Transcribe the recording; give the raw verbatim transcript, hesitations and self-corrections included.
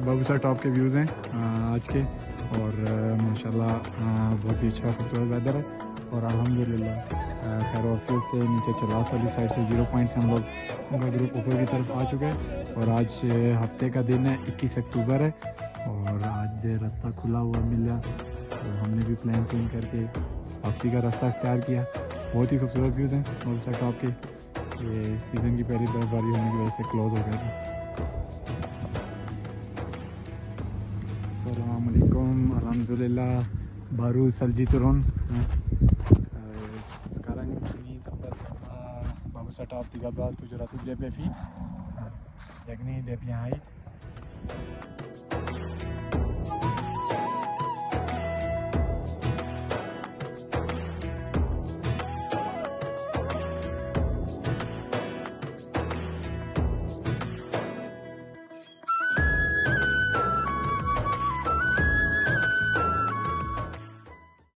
Babusar top के views हैं आज के, और माशाल्लाह बहुत ही अच्छा खूबसूरत वेदर है। और अल्हम्दुलिल्लाह खैर ऑफिस से नीचे चलास वाली साइड से ज़ीरो पॉइंट से हम लोग उनका ग्रुप ऊपर की तरफ आ चुके हैं। और आज हफ्ते का दिन है, इक्कीस अक्टूबर है, और आज रास्ता खुला हुआ मिला, तो हमने भी प्लान चेंज करके वापसी का रास्ता अख्तियार किया। बहुत ही खूबसूरत व्यूज़ हैं बाबूसर टॉप के। ये सीज़न की पहली बर्फबारी होने की वजह से क्लोज़ हो गया था। अस्सलाम वालेकुम, अल्हम्दुलिल्लाह baru salji turun. Sekarang sini tempat uh, Babusar Top tiga belas tujuh ratus D P V. Jadi ni dia punya height.